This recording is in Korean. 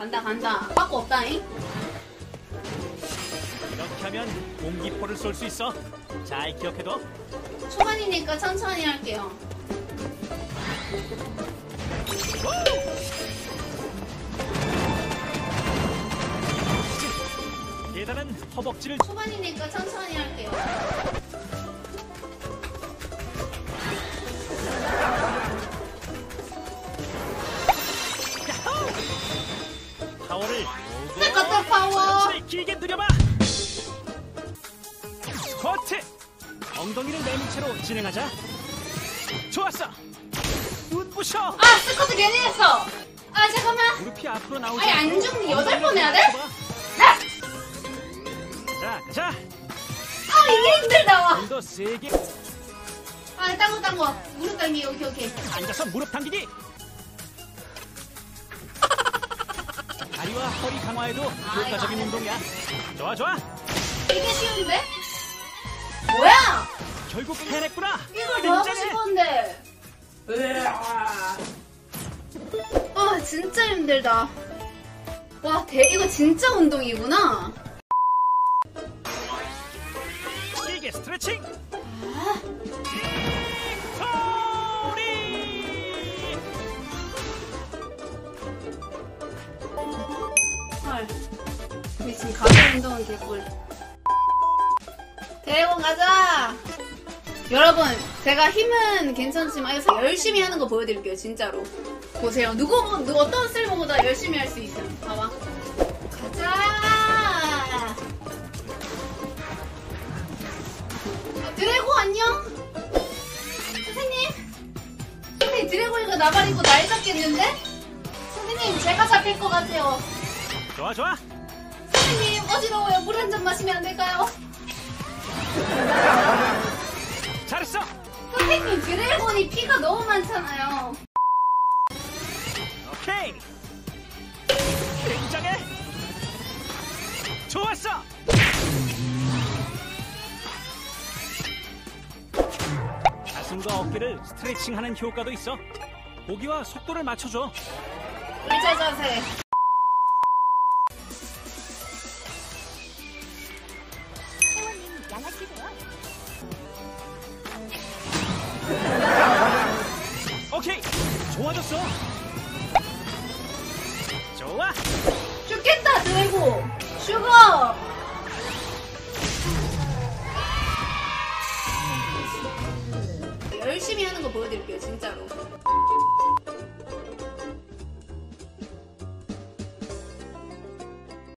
간다. 빠꾸 없다잉. 이렇게 하면 공기포를 쏠 수 있어. 잘 기억해둬. 초반이니까 천천히 할게요. 계단은 허벅지를 초반이니까 천천히 할게요. 파워를 스쿼트 파워. 천천히 길게 누려봐. 스쿼트. 엉덩이를 내민 채로 진행하자. 좋았어. 눈부셔. 아, 스쿼트 괜히 했어. 아, 잠깐만. 무릎이 앞으로 나오지. 아니, 안 죽니? 8번 해야 돼? 자, 가자. 아, 이게 힘들다. 좀 더 세게. 아, 딴 거. 무릎 당기. 오케이. 앉아서 무릎 당기기. 다리와 허리 강화에도 효과적인 이거 운동이야. 좋아. 이게 쉬운데? 뭐야? 결국 해냈구나. 이걸 더 하고 싶었는데. 아, 진짜 힘들다. 와, 이거 진짜 운동이구나. 길게 스트레칭. 헐. 미친 가벼운 운동은 개꿀. 드래곤 가자! 여러분, 제가 힘은 괜찮지만 이거 열심히 하는 거 보여드릴게요, 진짜로. 보세요. 어떤 쓸모보다 열심히 할 수 있어요. 봐봐. 가자! 드래곤 안녕? 선생님, 드래곤이가 나 버리고 날 잡겠는데? 선생님, 제가 잡힐 것 같아요. 좋아. 선생님, 어지러워요. 물 한 잔 마시면 안 될까요? 잘했어. 선생님, 드래곤이 피가 너무 많잖아요. 오케이. 굉장해. 좋았어. 가슴과 어깨를 스트레칭하는 효과도 있어. 보기와 속도를 맞춰줘. 의자 자세. 회원님 양아치세요? 오케이. 좋아졌어. 좋아. 죽겠다, 드래곤. 슈거. 열심히 하는 거 보여드릴게요, 진짜로.